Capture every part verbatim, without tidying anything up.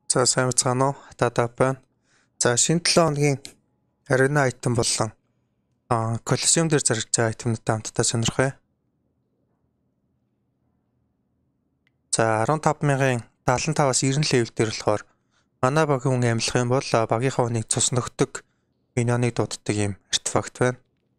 За сайн бацгаана уу? Татап байна. За шинэ долоо хоногийн арена айтем болон аа колосеум дээр зарагдсан айтемнуудтай хамтдаа сонирхъя. За арван тавд мянган даалан таваас найман левел дээр болохоор манай багийн хүн амьлах юм бол багийнхаа хүнийг цус нөхдөг миньоныг дууддаг юм артефакт байна.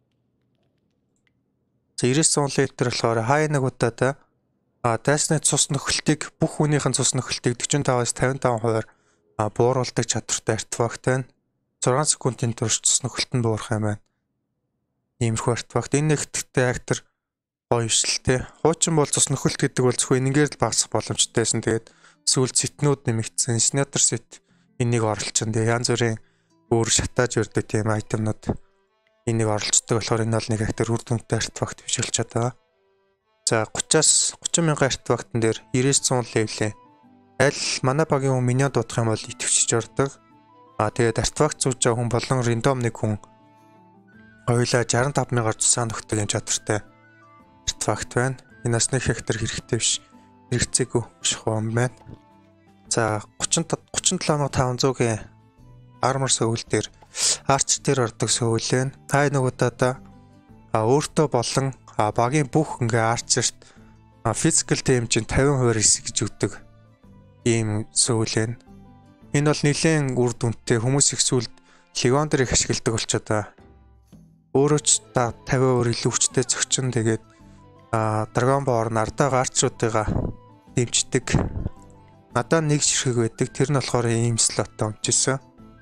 За девяносто левел дээр болохоор хай нэг удаатай а дайсны цус нөхөлтийг бүх хүнийхэн цус нөхөлтийг45-аас тавьдаа хувиар бууруулдаг чадвартай артефакт байна. зургаан секундын турш цус нөхөлт нь буурах юм байна. Иймэрхүү артефакт. Энэ нэгтгэхтэй актер гоё ишэлтэй. Хуучин бол цус нөхөлт гэдэг бол зөвхөн энэгээр л багасах боломжтойсэн. Тэгээд сүүл сэтнүүд нэмэгдсэн. Снайпер сет энийг оролцсон. Тэгээд янз бүрийн өөр шатааж өрдөг тийм айтемнууд энийг оролцдог болохоор энэ бол нэг актер үр дүнтэй артефакт биш болчиход байгаа. За гураваас гурван мянган артефактн дээр девяносто левлийн аль манай багийн хүн миньон дуудах юм бол итгэвчж ордог. А тэгээд артефакт зүүж байгаа хүн болон рандом нэг хүн хоёулаа шестьдесят пять мянгаар цусаа нөхдөг юм чадвартай артефакт байна. Энэ насны хектар хэрэгтэй биш. Хэрэгцээгүй биш юм байна. За гуравч гурван тавнцаагийн армор сөүл дээр арч дээр ордог сөүл байна. Хай нэг удаадаа а өөртөө болон а багийн бүх ингээ арчерт физикал дэмжин тавин хувиар хэсгэж өгдөг ийм сөүл байна. Энэ бол нэлээд үр дүнтэй хүмүүс их сүлд легон дээр их ашигладаг болчиход байгаа. Өөрөө ч та тавин хувиар илүү хүчтэй зөгчин тэгээд а драгон боор нардаага арчруудыгаа дэмждэг. Надаа нэг ширхэг байдаг. Тэр нь болохоор ийм слоттой өмчсөн.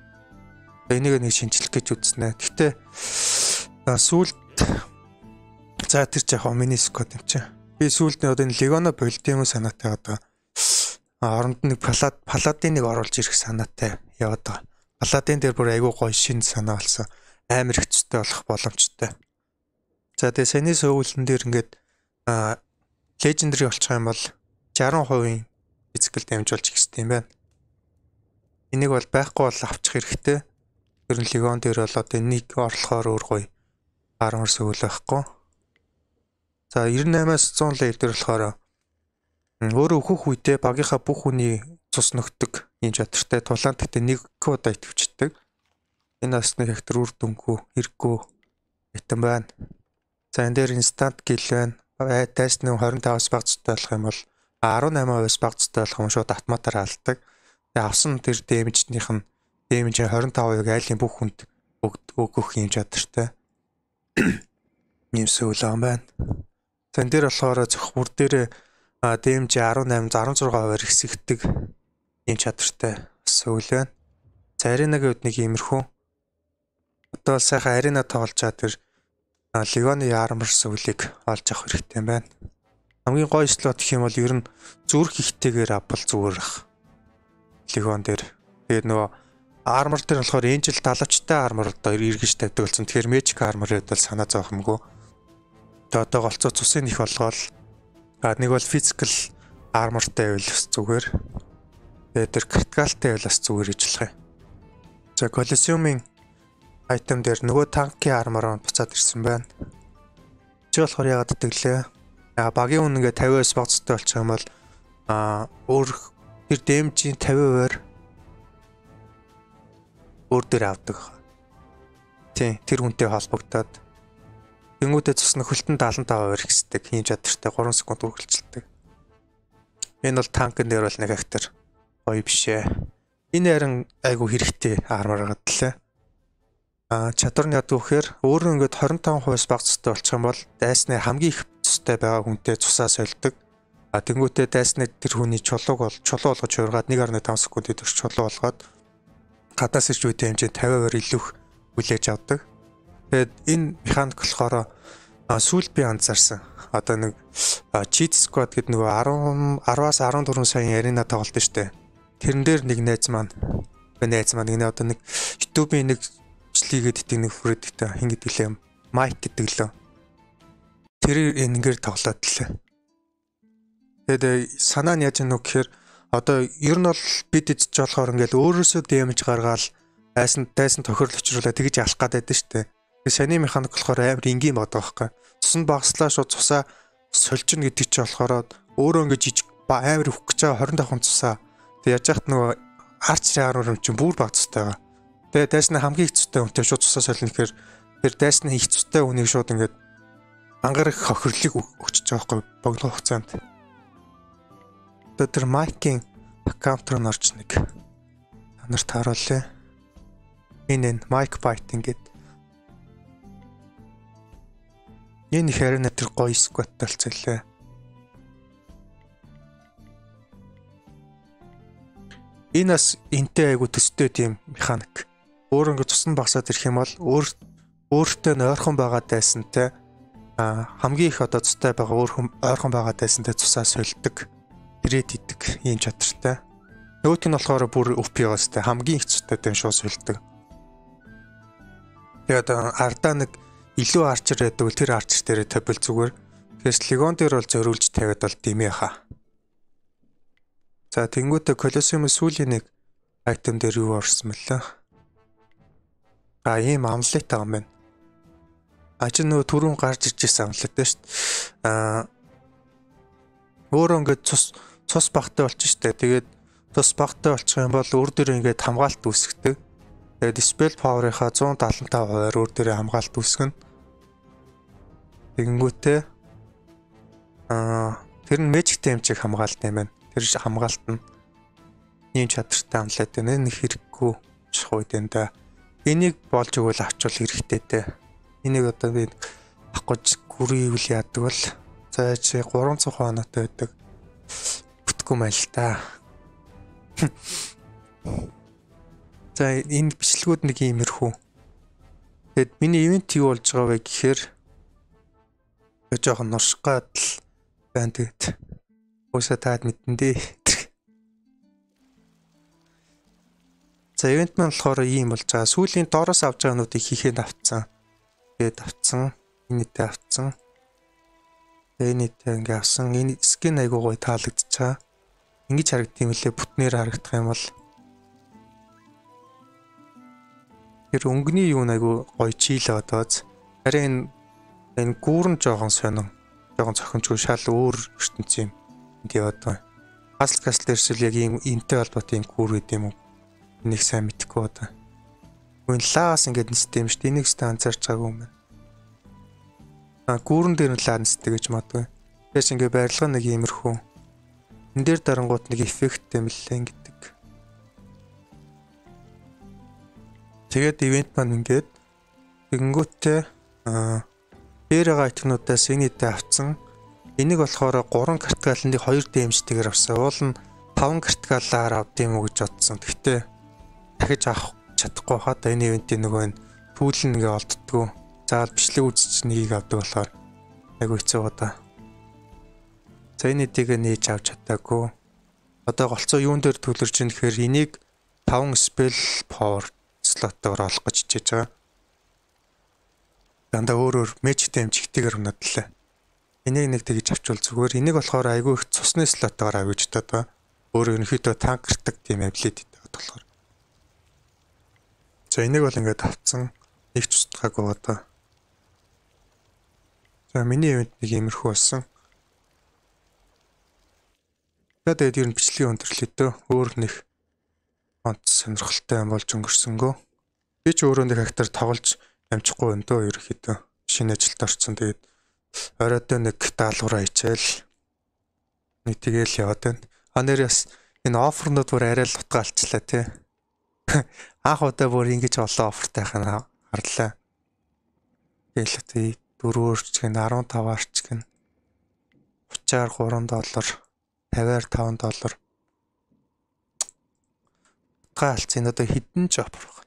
Энийг нэг шинжлэх гэж үзнэ. Гэхдээ сүүлд за тэр ч яг миний скот юм чи. Би сүүлд нь одоо энэ легоно болд юм санаатай одоо оронд нэг палад паладиныг оруулж ирэх санаатай яваад байгаа. Паладин дээр бүр айгүй гоё шин санаа болсон. Амар хэцүүтэй болох боломжтой. За тэгээ саяны сөүлэн дээр ингээд легендари болчих юм бол шестьдесят процент физикал дамжуулж их хэрэгтэй юм байна. Энийг бол байхгүй бол авчих хэрэгтэй. Тэр нь легон дээр бол одоо энийг орлохоор өөр гоё армор сөүл байхгүй. За девяносто восемь левел дээр болохоор өөрөө өөхөх үедээ багийнхаа бүх хүний цус нөхдөг юм чадвартай тулаан гэхдээ нэг удаа итгэвчдэг. Энэ насны хектар үр дүнгүй хэрэггүй айтем байна. За энэ дээр инстант гил байна. Дайсны двадцать пять-аас баг цустай болох юм бол десемь процент-аас баг цустай болох юм шууд автоматар алдаг. Тэгээ авсан тэр дэмжнийх нь дэмжийн двадцать пять процент айлын бүх хүнд өгөх юм чадвартай. Ийм сөүл юм байна. Тэн дээр болохоор зөвх бүр дээр дэмж десемь, десять,16 хувиар ихсэгдэг ийм чадвартай сөүл байна. За аренагийн үед нэг иймэрхүү. Одоо сайхан арена тоглож чад тэр легоны армор сөүлийг олж авах хэрэгтэй юм байна. Хамгийн гоё слот гэх юм бол ер нь зүрх ихтэйгээр авбал зүгээр ах. Легон дээр. Тэгээд нөгөө армор дээр болохоор энжил далавчтай армор одоо эргэж тавьдаг болсон. Тэгэхээр magic арморыг бол санаа зовох юмгүй. Тэгээд одоо голцоо цусын их болгоол а нэг бол физикал армортай байвал зүгээр. Тэгээд тэр критикалтай байвал бас зүгээр гэж болох юм. За колосеумын айтем дээр нөгөө танкийн армороо буцаад ирсэн байна. Чи болохоор яагаад итгэлээ? А багийн хүн ингээ пятьдесят багцтай болчих юм бол а өөр тэр дэмжийн пятьдесят хувиар өөр дээр авдаг. Тийм тэр хүнтэй холбогдоод тэнгүүдээ цус нөхөлтөнд даалан тавь хувиар ихсдэг. Ийм чадвартай гурван секунд үргэлжилдэг. Энэ бол танкын дээр бол нэг актер гоё бишээ. Энэ харин айгу хэрэгтэй армор гадлаа. А чадвар нь яд гэхээр өөрөө ингээд двадцать пять процент баг цустай болчих юм бол дайсны хамгийн их цустай байгаа хүнтэй цусаа сольдог. А тэнгүүтээ дайсны тэр хүний чулууг бол чулуу болгож хуургаад one point five секундын турш чулуу болгоод гадаас ирж үе хэмжээ пятьдесят хувиар илүү хүлээж авдаг. Тэгээд энэ механик болохоор сүүл би анзаарсан. Одоо нэг cheat squad гэдэг нөгөө ten-аас fourteen саяын арена тоглолт штэ. Тэрэн дээр нэг найз маань найз маань энэ одоо нэг YouTube-ийн нэг члигээд идэг нэг хүрээдэгтэй хин гэдэг лээ. Майк гэдэг лөө. Тэр энэгээр тоглоод лээ. Тэгээд санаа нь яаж нүг гэхээр одоо ер нь бол бид эзэж болохоор ингээл өөрөөсөө дэмж гаргаал дайсан дайсан тохирол очруулаад тэгж алах гэдэг нь штэ. Тэгээ саний механик болохоор амар энгийн бодог байхгүй. Цус нь багслаа шууд цусаа сольжно гэдэг чинь болохоор өөрөө ингээд жижиг амар хөх гэж байгаа двадцать пять хүн цусаа. Тэг яаж яхад нөгөө арчрын аруур юм чинь бүр баг цустай байгаа. Тэгээ дайсны хамгийн их цустай үнтэй шууд цусаа солино гэхээр тэр дайсны их цустай үнийг шууд ингээд ангаар их хохирлыг өгч байгаа байхгүй богино хугацаанд. Тэр майкийн аккаунт руу норч нэг та нарт харуулъя. Энэ майк байт ингээд энэ хэрнэ тэр гоё скват талцлаа. Энэ бас энтэй айгу төстэй тийм механик. Өөр ингээд цусны багсаад ирэх юм бол өөр өөртөө нойрхон байгаа дайсантай а хамгийн их одоо цустай байгаа өөр ойрхон байгаа дайсантай цусаа сольдог. Ирээд идэг ийм чадртай. Нөгөөт нь болохоор бүр өвпигоостай хамгийн их цустай дэм шууд сольдог. Тэгээд ардаа нэг илүү арчер байдаг бол тэр арчер дээр тавил зүгээр. Тэгээс легон дээр бол зориулж тавиад бол димээ хаа. За тэнгуүтэ колосseum сүүлийн нэг айтем дээр юу орсон мөлөө. А ийм амлет байгаа юм байна. А чи нөгөө түрүүн гарч ирж ирсэн амлет дээ шүү дээ. А өөрөө ингээд цус цус багтай болчих штэ. Тэгээд цус багтай болчих юм бол өөр дээр ингээд хамгаалт үүсгдэг. Тэгээд dispel power-ынхаа one seventy-five хувиар өөр дээр хамгаалт үүсгэнэ. Тэнгүүтээ аа тэр нь magic damage-ийг хамгаалт юм байна. Тэр хамгаалт нь ийм чадртай амлаад байна. Нэг хэрэггүй чих үед энэ да. Энийг болж өгвөл авчвал хэрэгтэй дээ. Энийг одоо би авахгүйж гүрийвэл яадаг бол за чи three hundred хоноотой байдаг. Бүтггүй мэл та. За энэ бичлэгүүд нэг иймэрхүү. Тэгэд миний ивент юу болж байгаа вэ гэхээр жоохон нуршгаад л байна тэгэд. Уусаа таад мэдэн дээ. За ивент маань болохоор ийм болж байгаа. Сүүлийн доороос авч байгаа нуудыг хийхэд авцсан. Тэгээд авцсан. Энэтэй авцсан. Энэтэй ингээ авсан. Энэ скин айгуу гоё таалагдчихаа. Ингэж харагдсан юм лээ. Бүтнээр харагдах юм бол тэр өнгөний юу айгуу гоё чийл одооз. Харин энэ гүүрэн жоохон сонин. Жоохон цохимжгүй шал өөр ертөнц юм. Энд яваад байна. Хасл каслэрсэл яг ийм энтэй холбоотой юм гүүр гэдэг юм уу? Энийг сайн мэдэхгүй одоо. Гүн лаас ингээд нистэй юм шүү дээ. Энийг стан анзаарч байгаагүй юм байна. А гүүрэн дээр нь лаа нистэй гэж магадгүй. Тэгээс ингээд барилга нэг иймэрхүү. Энд дээр дарангууд нэг эффект юм лээ гэдэг. Тэгээд ивент маань ингээд тэгэнгүүтээ аа дээр байгаа айтмнуудаас энэтэй авцсан. Энийг болохоор three картгалын two дэмжтэйгээр авсан. Уул нь five картгалаар авд юм уу гэж бодсон. Гэхдээ дахиж авах чадахгүй хаад энэ ивентийн нөгөө нь түүл нэгэ олддгоо. Заавал бичлэг үзэж нэгийг авдаг болохоор айгу хэцүү удаа. За энэ эдийг нээж авч чадаагүй. Одоо голцоо юун дээр төлөрж ийн гэхээр энийг five spell power слотоор олох гэж хичээж байгаа. Дандаа өөр өөр magic damage ихтэйгээр унадлаа. Энийг нэг тэгж авчвал зүгээр. Энийг болохоор айгүй их цусны слотоор авиж таад. Өөр ерөнхийдөө танкердаг тийм ability гэдэг болохоор. За энийг бол ингээд авцсан. Нэг ч устгаагүй одоо. За миний ивент нэг иймэрхүү болсон. Тэгээд ер нь бичлэгийн өндөрлөлөө дөө өөр нэг онц сонирхолтой юм болж өнгөрсөнгөө. Би ч өөрөө нэг хактар тоглож амжихгүй энэ дөө ерөнхийдөө шинэ ажилд орсон. Тэгээд оройдоо нэг даалгавраа хичээл нэг тэгэл яваад байна. А нэр яс энэ оффернууд бүр арай л утга алчлаа тий. Анх удаа бүр ингэж олон оффертай хана харлаа. Тэгэл тий four-оор ч гэн fifteen-аар ч гэн thirty-аар three доллар, fifty-аар five доллар. Утга алцсан одоо хідэн ч оффер байна.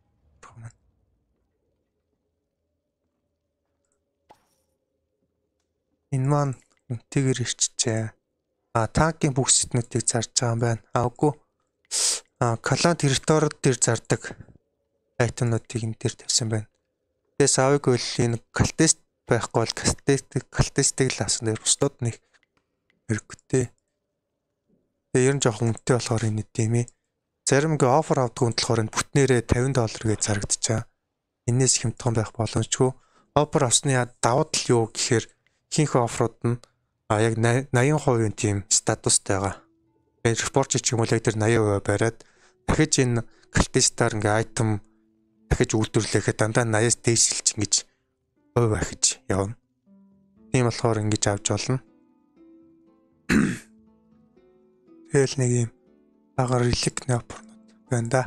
Энэ маань үнтэйгээр ирчихжээ. А танкийн бүх сэтнүүдийг зарж байгаа юм байна. А үгүй. А клан территорид дээр зардаг айтемнуудыг энэ дээр тавьсан байна. Тэгээс авыг бол энэ калтест байхгүй бол калтест калтестыг л авсан дээр бусдууд нэг хэрэггүй. Тэгээ ер нь жоохон үнэтэй болохоор энэ тийм ээ. Зарим гэ оффер авдаг хүн болохоор энэ бүтнээрээ fifty доллар гэж зарагдчихаа. Энээс хямдхан байх боломжгүй. Оффер авсны давуу тал юу гэхээр хинх оффрууд нь а яг eighty percent тийм статустай байгаа. Тэгээ репорт ч юм уу яг тэр eighty percent бариад дахиж энэ калтистаар ингээ айтем дахиж үйлдвэрлэхэд дандаа восьмаас дээшилж ингэж хувь ахиж явна. Тийм болохоор ингэж авч болно. Тэгэл нэг юм бага релик неопорнод байна да.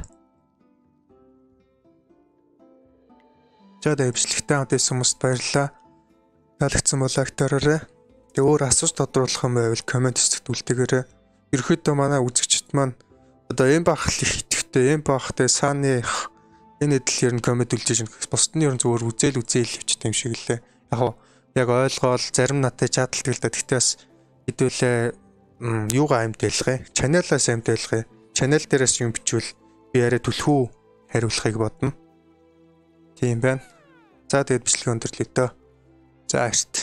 Жаад бичлэгтэй хамт байсан хүмүүст баярлалаа. Таалагдсан бол лайктаараарай. Тэгээ өөр асууж тодруулах юм байвал комент хэсэгт үлдээгээрэй. Ерөнхийдөө манай үзэгчд маань одоо энэ бах их идэвхтэй, энэ бахтай сааны энэ эдэл ер нь комент үлдэж шин бусд нь ер нь зөвөр үзэл үзэл явчихсан юм шиг лээ. Яг яг ойлгоол зарим надад чадалдаг л да. Гэхдээ бас хэдүүлээ юугаа амьд байлгая. Чаналаас амьд байлгая. Чанал дээрээс юм бичвэл би арай түлхүү хариулахыг бодно. Тийм байна. За тэгээд бичлэгээ өндөрлөе дөө. За